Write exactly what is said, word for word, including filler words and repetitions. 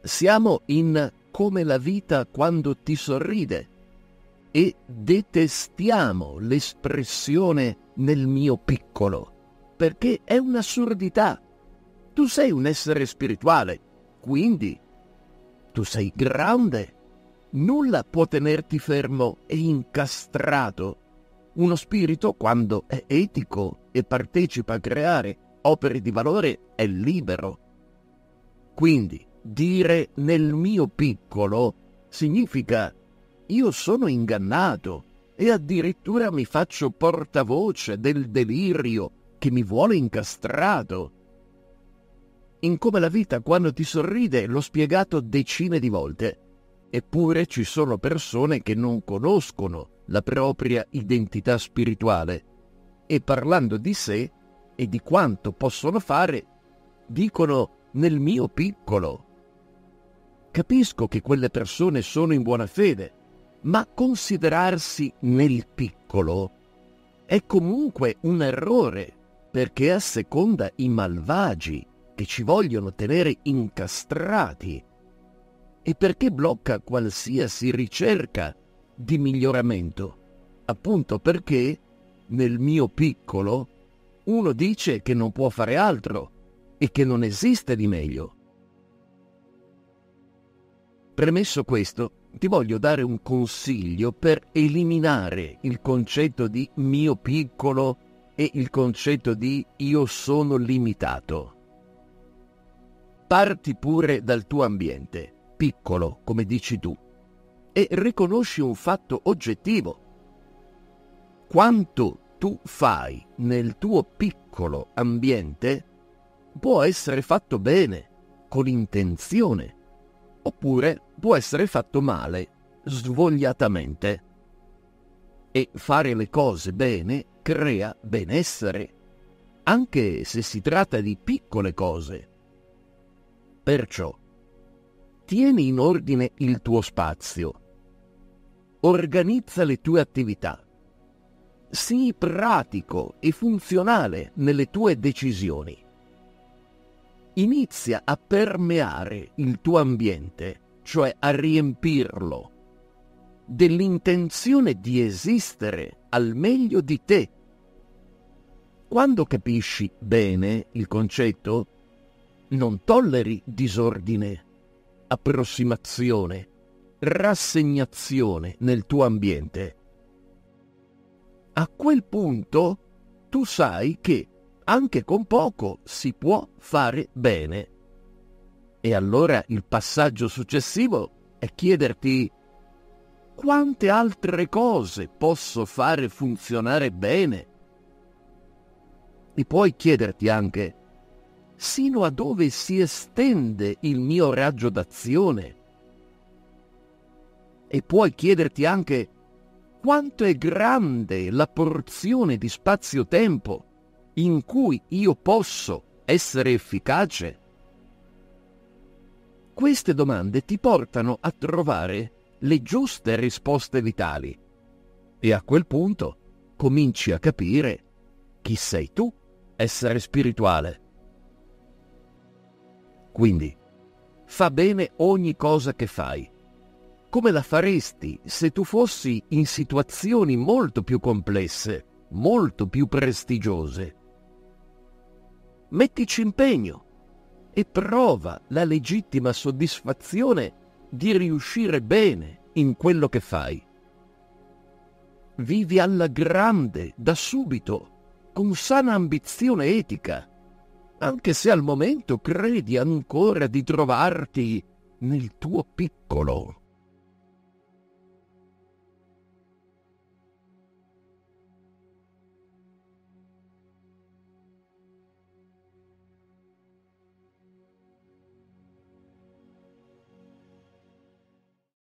Siamo in Come la vita quando ti sorride e detestiamo l'espressione nel mio piccolo, perché è un'assurdità. Tu sei un essere spirituale, quindi tu sei grande. Nulla può tenerti fermo e incastrato. Uno spirito, quando è etico e partecipa a creare opere di valore, è libero. Quindi dire nel mio piccolo significa io sono ingannato e addirittura mi faccio portavoce del delirio che mi vuole incastrato. In Come la vita quando ti sorride l'ho spiegato decine di volte, eppure ci sono persone che non conoscono la propria identità spirituale e parlando di sé e di quanto possono fare, dicono nel mio piccolo. Capisco che quelle persone sono in buona fede, ma considerarsi nel piccolo è comunque un errore, perché asseconda i malvagi che ci vogliono tenere incastrati e perché blocca qualsiasi ricerca di miglioramento, appunto perché nel mio piccolo uno dice che non può fare altro e che non esiste di meglio. Premesso questo, ti voglio dare un consiglio per eliminare il concetto di mio piccolo e il concetto di io sono limitato. Parti pure dal tuo ambiente, piccolo, come dici tu, e riconosci un fatto oggettivo. Quanto tu fai nel tuo piccolo ambiente può essere fatto bene, con intenzione, oppure può essere fatto male, svogliatamente. E fare le cose bene crea benessere, anche se si tratta di piccole cose. Perciò, tieni in ordine il tuo spazio, organizza le tue attività, sii pratico e funzionale nelle tue decisioni. Inizia a permeare il tuo ambiente, cioè a riempirlo, dell'intenzione di esistere al meglio di te. Quando capisci bene il concetto, non tolleri disordine, approssimazione, rassegnazione nel tuo ambiente. A quel punto tu sai che anche con poco si può fare bene. E allora il passaggio successivo è chiederti quante altre cose posso fare funzionare bene? E puoi chiederti anche sino a dove si estende il mio raggio d'azione? E puoi chiederti anche quanto è grande la porzione di spazio-tempo in cui io posso essere efficace? Queste domande ti portano a trovare le giuste risposte vitali e a quel punto cominci a capire chi sei tu, essere spirituale. Quindi, fa bene ogni cosa che fai, come la faresti se tu fossi in situazioni molto più complesse, molto più prestigiose. Mettici impegno e prova la legittima soddisfazione di riuscire bene in quello che fai. Vivi alla grande, da subito, con sana ambizione etica, anche se al momento credi ancora di trovarti nel tuo piccolo.